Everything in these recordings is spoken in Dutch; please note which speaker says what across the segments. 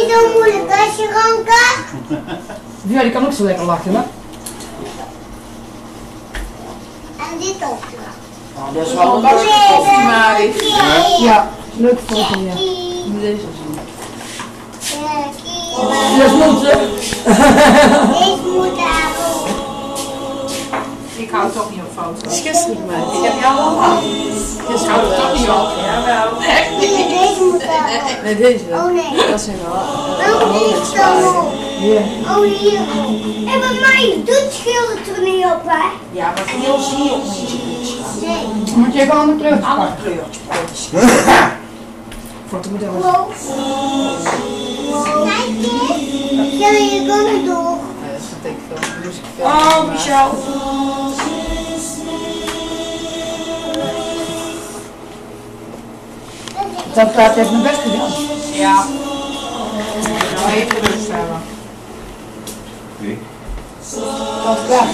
Speaker 1: niet zo moeilijk als je gewoon kan.
Speaker 2: Ja, die kan ook zo lekker lachen, hè?
Speaker 1: En dit ook.
Speaker 3: Oh, dat is wel een bakje koffie, Marie.
Speaker 2: Ja, leuk foto, ja.
Speaker 3: Moet deze zien.
Speaker 2: Dat is moeder.
Speaker 1: Deze moet daar ook.
Speaker 3: Ik hou toch niet op foto.
Speaker 4: Het is gisteren gemaakt.
Speaker 3: Ik heb jou allemaal. Dus hou er toch niet op. Jawel. Echt
Speaker 1: Nee,
Speaker 3: niet.
Speaker 1: deze moet daar ook.
Speaker 4: Nee, deze wel.
Speaker 1: Oh nee.
Speaker 4: Dat zijn wel.
Speaker 1: Oh, hier dan ook.
Speaker 2: Ja.
Speaker 1: Oh, hier ook. En bij mij doet schildert er niet op, hè?
Speaker 3: Ja, maar heel zie je ook niet.
Speaker 1: Nee.
Speaker 2: Moet je even een ander kleurtje
Speaker 3: Ander
Speaker 2: pakken?
Speaker 3: kleurtje.
Speaker 2: Fotomodel.
Speaker 1: Wow. Kijk eens. Zal je kunnen door?
Speaker 3: Nee, dat is een tekenfilm. Musicfilm.
Speaker 4: Oh, Michel.
Speaker 2: Dat gaat heeft mijn best gedaan.
Speaker 3: Ja. Nou, even rust hebben.
Speaker 5: Wie?
Speaker 2: Dat is klaar.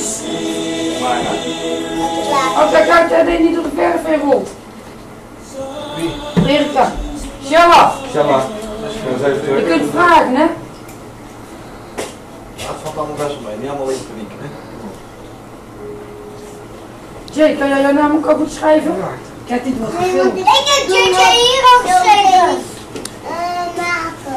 Speaker 2: Oh, kijk uit, dat hij niet door de verf heen rolt.
Speaker 5: Wie?
Speaker 2: Erika. Sjalla.
Speaker 5: Sjalla.
Speaker 2: Je kunt vragen, hè?
Speaker 5: Ja, het valt allemaal best wel mee. Niet allemaal in paniek, hè?
Speaker 2: Jay, kan jij jouw naam ook goed schrijven? Kijk, dit wordt gefilmd.
Speaker 1: Ik heb JJ hier ook geschreven. Maken.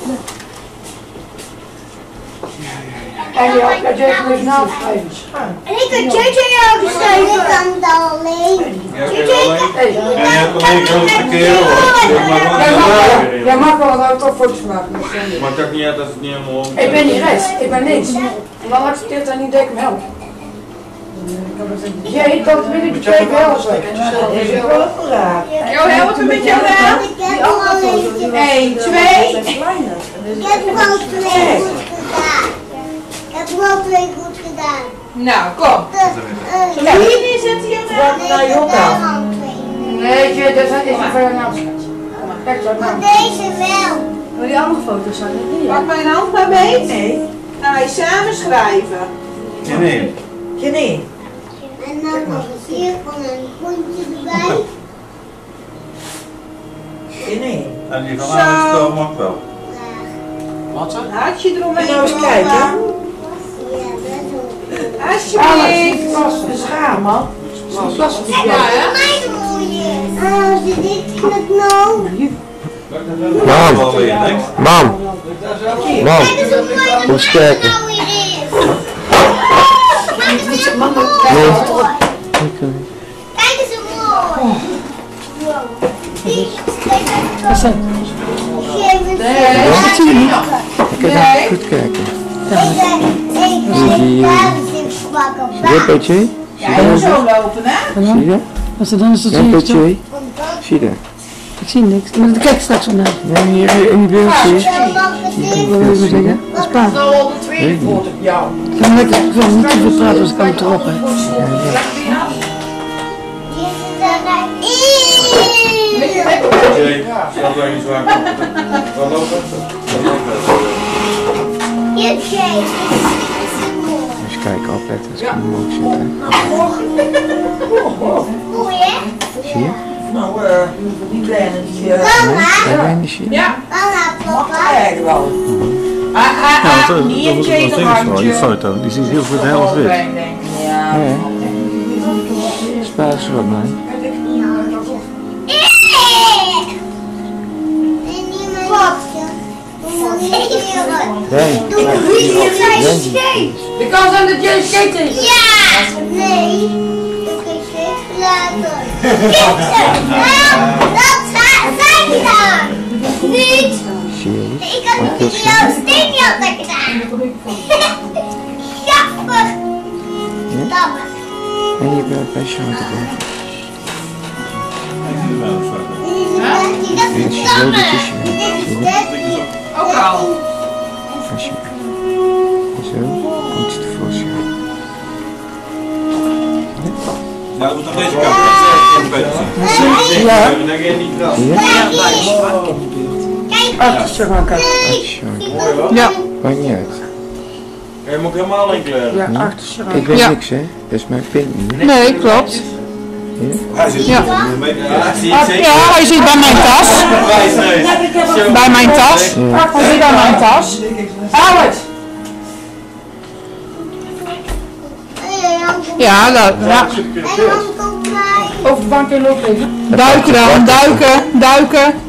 Speaker 2: En je kan Jay gewoon naam schrijven.
Speaker 1: En ik heb JJ ook geschreven. Ik kan het alleen.
Speaker 5: Ja, kun je alleen?
Speaker 2: Hey,
Speaker 5: En je hebt alleen grootste kerel, hoor.
Speaker 2: jij mag wel een toch foto's maken met z'n.
Speaker 5: Maakt ook niet uit als het niet helemaal om.
Speaker 2: Ik ben niet rechts, ik ben links. En dan accepteert hij niet dat ik hem help. Jay, dat wil ik Jay wel helpen.
Speaker 3: Jo, helpen met jou wel?
Speaker 1: Ik heb hem al eentje.
Speaker 3: 1, 2.
Speaker 1: Ik heb hem al 2 goed gedaan. Ik heb hem al 2 goed gedaan.
Speaker 3: Nou, kom. Zullen we hier neerzetten, jongen?
Speaker 1: Nee, ik heb daar al 2.
Speaker 2: Nee, Jay, dat is niet voor jouw naam, schat. Kijk zo,
Speaker 1: Maar
Speaker 2: naam.
Speaker 1: deze wel.
Speaker 4: Maar die andere foto's zijn het niet.
Speaker 3: Pak mijn hand maar mee. Nee. Gaan wij samen schrijven.
Speaker 5: Nee.
Speaker 4: Geen één.
Speaker 1: En dan nog een cirkel en een puntje erbij.
Speaker 4: Geen één.
Speaker 5: En die van Alex mag wel.
Speaker 3: Wat zo? Hartje eromheen.
Speaker 4: Nou eens kijken.
Speaker 1: Ja, dat ook.
Speaker 3: Alsjeblieft.
Speaker 4: Dat is raar, man.
Speaker 3: Ja, hè?
Speaker 1: Mijn mooie. Oh, zit dit in het nou?
Speaker 5: Mam.
Speaker 6: Mam, mam,
Speaker 1: Kijk eens hoe mooi dat
Speaker 6: Hoe sterk?
Speaker 1: nou weer is. Kijk eens hoe mooi. Kijk eens hoe mooi.
Speaker 2: Wat zijn?
Speaker 6: Dat zie je niet. Kijk even goed kijken. Zie je dat, Jay?
Speaker 3: Ja, je moet zo lopen, hè?
Speaker 6: Zie je dat?
Speaker 2: Als er dan is dat
Speaker 6: Ja,
Speaker 2: zie
Speaker 6: dat,
Speaker 2: je toch?
Speaker 6: Jay? Zie je dat?
Speaker 2: Ik zie niks. Maar dat kijk ik straks wel naar.
Speaker 6: Ja, hier in die beeld zie je.
Speaker 2: Ik wil even zeggen. Dat is pa.
Speaker 3: Nou, al de tweede foto op jou.
Speaker 2: Ik ga lekker ik wil niet te veel praten als ik aan het roppen.
Speaker 5: Jay, snap jij niet zwaar? Wat lopen?
Speaker 6: Eens kijken, opletten. Dat kan omhoog zitten.
Speaker 1: Mooi hè?
Speaker 6: Zie je?
Speaker 4: Nou, die kleine die
Speaker 6: Kijk bij in de zie je?
Speaker 3: Ja.
Speaker 1: Papa.
Speaker 4: eigenlijk wel.
Speaker 3: Niet een cheaterhandje.
Speaker 5: foto. Die ziet heel goed helemaal wit.
Speaker 3: Ja.
Speaker 6: Ja, spaar ze wat mij.
Speaker 2: Because I'm the Jay skater.
Speaker 1: Ja! Nee, ik heb geen later. Dat zijn gedaan. Niet.
Speaker 6: Zie je niet?
Speaker 1: Ik had niet jouw steen altijd gedaan. Grappig. Damme.
Speaker 6: En je bent bij Sean te kijken.
Speaker 1: Dat is damme. Dit is
Speaker 3: Ook al.
Speaker 6: Als je zo komt je tevoorschijn.
Speaker 5: Ja, dat moet aan deze kant.
Speaker 6: Ja.
Speaker 5: Dan denk je niet wel.
Speaker 2: Achter zeg maar kijk. Ja.
Speaker 6: Maakt niet uit.
Speaker 5: Je moet helemaal in kleuren.
Speaker 2: Ja, achter zeg maar.
Speaker 6: Ik weet niks hè. Dat is mijn pin niet.
Speaker 2: Nee, klopt.
Speaker 5: Hij zit
Speaker 3: Ja.
Speaker 5: hier.
Speaker 3: Ja, hij zit bij mijn tas. Bij mijn tas. Hij zit bij mijn tas. Howard! Ja, dat, ja.
Speaker 2: Over de bank in loop liggen.
Speaker 3: Duiken dan, duiken, duiken.